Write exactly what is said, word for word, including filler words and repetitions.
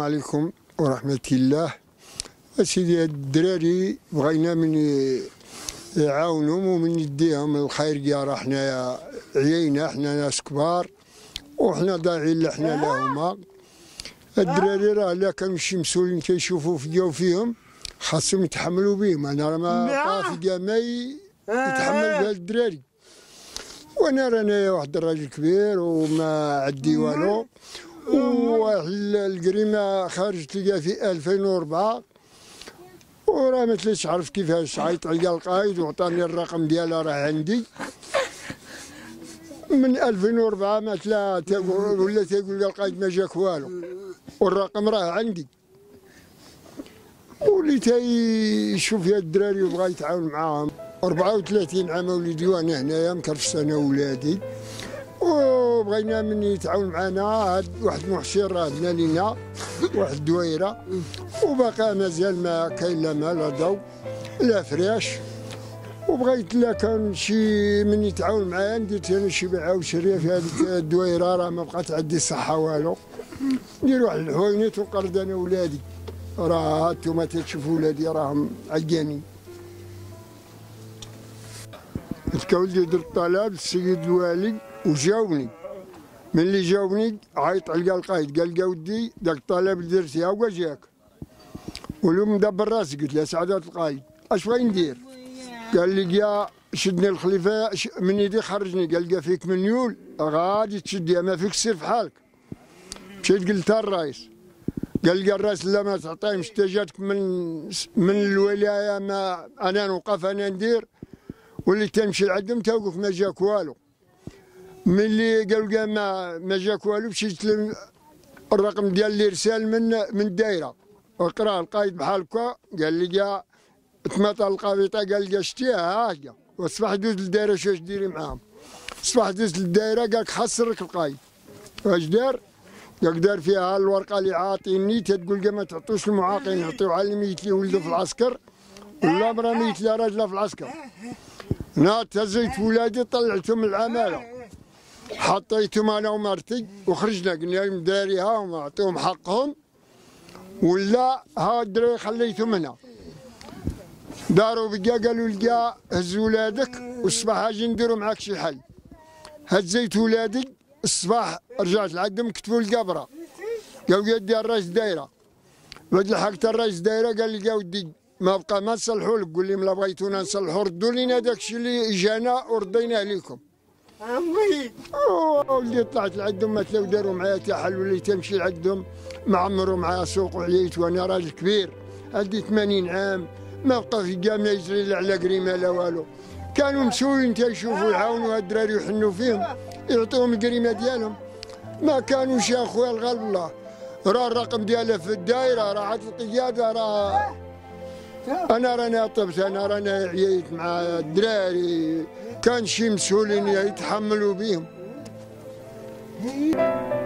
عليكم ورحمة الله. أسيدي الدراري بغينا من يعاونهم ومن يديهم الخير جا حنا عيينا، حنا ناس كبار وحنا ضايعين لحنا لهما. الدراري راه لا كانوا شي مسؤولين كيشوفوا فيا فيهم خاصهم يتحملوا بهم. انا راه ما طافي كاع ما يتحمل بها الدراري، وانا راني واحد الراجل كبير وما عندي والو. وواحد القريمه خرجت ليا في ألفين وأربعة وراه ما تلاش عرف كيفاش عيط عليا القايد وعطاني الرقم ديالها راه عندي من ألفين وأربعة. ما تلا تقول ولا تيقول لي القايد ما جاك والو والرقم راه عندي. وليت يشوف يا الدراري وبغى يتعاون معاهم. أربعة وثلاثين عام وليدي وانا هنايا مكرفس انا وولادي، وبغينا من يتعاون معنا. هاد واحد المحسن راه بنا لينا واحد الدويره وباقي مازال ما كاين لا ماء لا ضو لا فراش. وبغيت لا كان شي من يتعاون معايا ندير انا شي بيعه وشريه في هذيك الدويره، راه ما بقات عندي الصحه والو. ندير واحد الحوينات ونقرض انا ولادي. راه انتوما تشوفوا ولادي راهم عيانين. قلت ولدي درت طلب للسيد الوالي وجاوني. من اللي جاوني عيط عليا القايد قال لي ودي داك الطلب اللي درتي ها هو جاك. ولو مدبر راسي قلت له سعادة القايد اش بغي ندير؟ قال لي يا شدني الخليفه من يدي خرجني. قال لي فيك مليون غادي تشديها ما فيك سير في حالك. مشيت قلتها للرئيس قال لي الرئيس لا ما تعطيه مشتاجاتك من من الولايه. ما انا نوقف انا ندير واللي تمشي لعندهم توقف ما جاك والو. ملي قالوا لي ما ما جاك والو مشيت الرقم ديال الارسال من من الدايره وقرا القايد بحال هكا. قال لي يا تماطى القابطه قال لي شتيها ها هي. والصباح دوز للدايره شاش ديري معاهم. الصباح دوز للدايره قال لك خسرك القايد. واش دار؟ قال دار فيها الورقه اللي عاطيني تتقول لي ما تعطوش المعاقين نعطيوها اللي ميت لي ولده في العسكر ولا مرا ميت لها راجله في العسكر. انا تهزيت ولادي طلعتهم من العماله حطيتهم انا ومرتي وخرجنا قلنا لهم الدراري ها هما عطيهم حقهم ولا ها الدراري خليتهم هنا. داروا بقى قالوا لقى هز ولادك والصباح اجي نديروا معاك شي حل. هزيت ولادي الصباح رجعت لعندهم كتبوا القبره. قالوا لي دي الراجل دايره. بعد لحقت الراجل دايره قال لي ودي ما بقى ما نصلحوا لك. قول لهم لا بغيتونا نصلحوا ردوا لنا داك الشيء اللي جانا ورديناه لكم. عمي ولي طلعت لعندهم ما تلاو داروا معايا حتى حل. وليت تمشي لعندهم معمروا معايا سوق وعييت وانا راجل كبير عندي ثمانين عام ما بقى في كاع ما يجري لا على قريمه لا والو. كانوا مسؤولين تيشوفوا يعاونوا هاد الدراري ويحنوا فيهم يعطوهم القريمه ديالهم. ما كانوش يا خويا الغالب الله. راه الرقم ديالها في الدايره راه عاد القياده راه انا راني طبت انا راني عييت مع الدراري. كان شي مسؤولين يتحملوا بهم.